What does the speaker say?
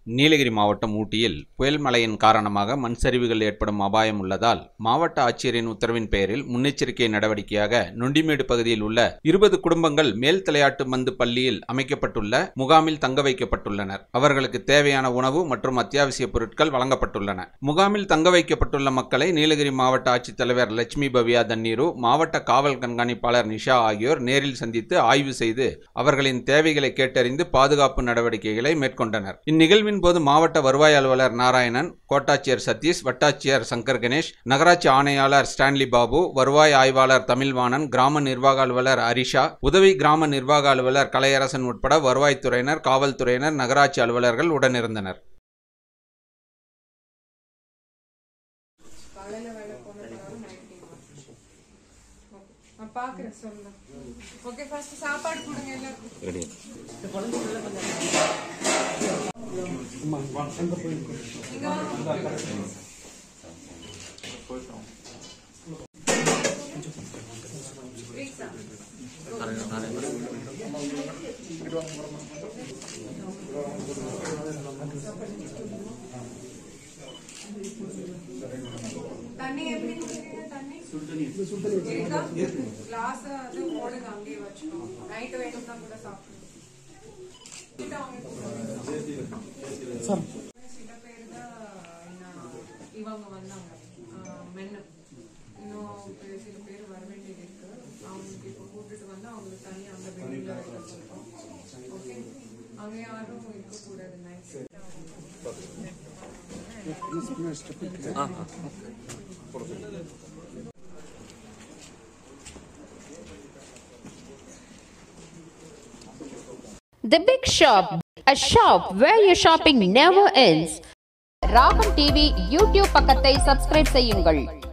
நீலகிரி மாவட்டம் ஊட்டியில் புயல் மழையின் காரணமாக மண் சரிவுகள் ஏற்படும் அபாயம் உள்ளதால் மாவட்ட ஆட்சியரின் உத்தரவின் பெயரில் முன்னெச்சரிக்கை நடவடிக்கையாக நொண்டிமேடு பகுதியில் உள்ள 20 குடும்பங்கள் மேல் தலையாட்டு மந்து பள்ளியில் அமைக்கப்பட்டுள்ள முகாமில் தங்க வைக்கப்பட்டுள்ளனர். அவர்களுக்கு தேவையான உணவு மற்றும் அத்தியாவசிய பொருட்கள் வழங்கப்பட்டுள்ளன. முகாமில் தங்க வைக்கப்பட்டுள்ள மக்களை நீலகிரி மாவட்ட ஆட்சித்தலைவர் லட்சுமி பவ்யா தண்ணீரு, மாவட்ட காவல் கண்காணிப்பாளர் நிஷா ஆகியோர் நேரில் சந்தித்து ஆய்வு செய்து அவர்களின் தேவைகளை கேட்டறிந்து பாதுகாப்பு நடவடிக்கைகளை மேற்கொண்டனர். இந்நிகழ்வின் போது மாவட்ட வருவாய் அலுவலர் நாராயணன், கோட்டாட்சியர் சதீஷ், வட்டாட்சியர் சங்கர் கணேஷ், நகராட்சி ஆணையாளர் ஸ்டான்லி பாபு, வருவாய் ஆய்வாளர் தமிழ்வாணன், கிராம நிர்வாக அலுவலர் அரிஷா, உதவி கிராம நிர்வாக அலுவலர் கலையரசன் உட்பட வருவாய்த்துறையினர், காவல்துறையினர், நகராட்சி அலுவலர்கள் உடனிருந்தனர். ஓகே, ஃபர்ஸ்ட் சாப்பாடு கொடுங்க எல்லாரும். ரெடி. தண்ணி எப்படி குடிக்கிறீங்க? தண்ணி கிளாஸ் அது போடுங்க, அங்கேயே வச்சுக்கோங்க. நைட்டு வேணும்னா கூட சாப்பிடுங்க. சில பேர் தான் இவங்க வந்தாங்க மென்னு, இன்னும் சில பேர் வர வேண்டியது இருக்கு. அவங்களுக்கு இப்போ கூப்பிட்டு வந்து அவங்களுக்கு தனியாக அந்த பெண்ணில் வைக்க சொல்றோம். ஓகே, அங்கே யாரும் இருக்கக்கூடாது. Night The Big Shop, a shop where your shopping never ends. Raagam TV YouTube பக்கத்தை சப்ஸ்கிரைப் செய்யுங்கள்.